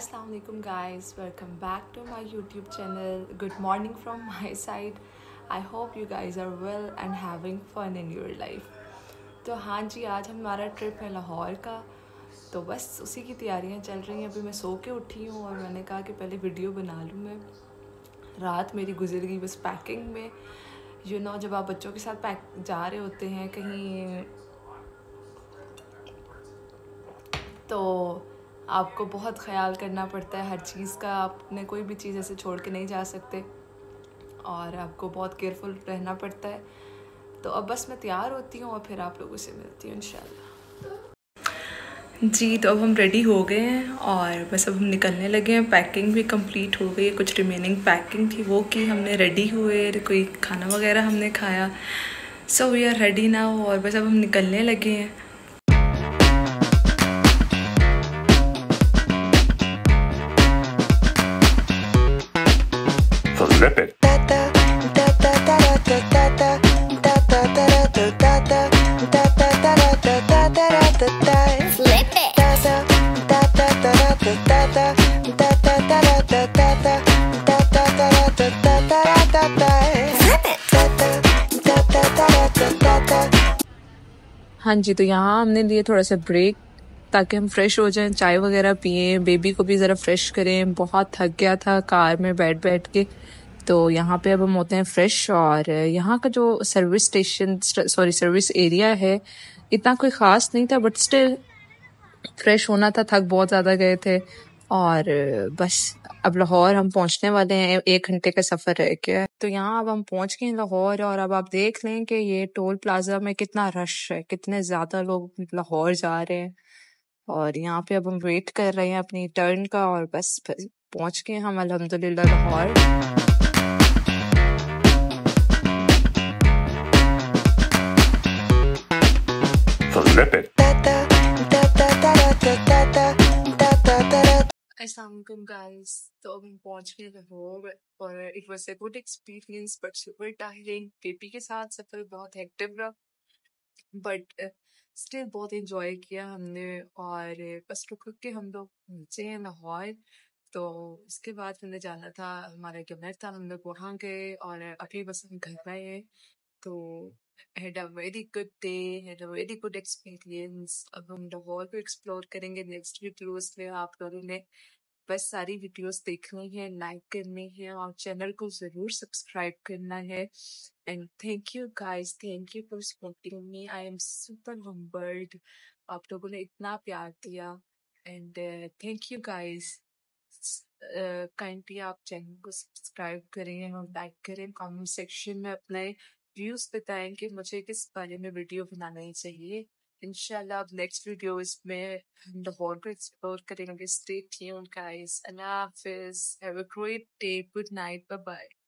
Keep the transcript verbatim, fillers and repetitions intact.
Assalamu alaikum guys, welcome back to my YouTube channel. Good morning from my side. I hope you guys are well and having fun in your life. तो हाँ जी, आज हमारा trip है लाहौर का। तो बस उसी की तैयारियां चल रही हैं। अभी मैं सो के उठी हूँ और मैंने कहा कि पहले वीडियो बना लूँ। मैं रात मेरी गुजर गई बस पैकिंग में। यू you नो know, जब आप बच्चों के साथ पैक जा रहे होते हैं कहीं, तो आपको बहुत ख्याल करना पड़ता है हर चीज़ का। आपने कोई भी चीज़ ऐसे छोड़ के नहीं जा सकते और आपको बहुत केयरफुल रहना पड़ता है। तो अब बस मैं तैयार होती हूँ और फिर आप लोगों से मिलती हूँ इंशाल्लाह। जी, तो अब हम रेडी हो गए हैं और बस अब हम निकलने लगे हैं। पैकिंग भी कंप्लीट हो गई, कुछ रिमेनिंग पैकिंग थी वो की हमने, रेडी हुए, कोई खाना वगैरह हमने खाया। So we are ready now और बस अब हम निकलने लगे हैं। Flip it. Flip it. हाँ जी, तो यहाँ हमने लिए थोड़ा सा ब्रेक ताकि हम फ्रेश हो जाएं, चाय वगैरह पिए, बेबी को भी ज़रा फ्रेश करें। बहुत थक गया था कार में बैठ बैठ के। तो यहाँ पे अब हम होते हैं फ्रेश। और यहाँ का जो service station sorry service area है इतना कोई ख़ास नहीं था, बट स्टिल फ्रेश होना था, थक बहुत ज़्यादा गए थे। और बस अब लाहौर हम पहुंचने वाले हैं, एक घंटे का सफ़र रह गया है। तो यहाँ अब हम पहुंच गए हैं लाहौर और अब आप देख लें कि ये टोल प्लाजा में कितना रश है, कितने ज़्यादा लोग लाहौर जा रहे हैं। और यहाँ पे अब हम वेट कर रहे हैं अपनी टर्न का और बस पहुंच गए हम अल्हम्दुलिल्लाह लाहौर। Flip it. अस्सलाम वालेकुम गाइस, तो अब हम पहुंच गए लाहौर और it was a good experience but super tiring. Baby के साथ सफर बहुत हेक्टिक रहा बट स्टिल बहुत एंजॉय किया हमने। और बस रुक रुक के हम लोग पहुंचे हैं लाहौर। तो उसके बाद हमने जाना था, हमारा गवर्नर था, हम लोग वहाँ गए और अभी बस हम घर आए हैं। तो had a very good day, had a very good experience। अब हम लाहौर को एक्सप्लोर करेंगे नेक्स्ट वीडियोस में। आप लोगों ने बस सारी वीडियोस देखनी है, लाइक करनी है और चैनल को जरूर सब्सक्राइब करना है। And thank you guys, thank you for supporting me. I am super humbled, आप लोगों ने इतना प्यार दिया। And thank you guys. Kindly आप चैनल को सब्सक्राइब करें और लाइक करें, कमेंट सेक्शन में अपने व्यूज बताएं कि मुझे किस बारे में वीडियो बनाना चाहिए। इंशाल्लाह अब नेक्स्ट वीडियो इसमें हम लाहौर को एक्सप्लोर करेंगे। Stay tuned guys. अल्लाह हाफिज, have a great day, good night, bye bye.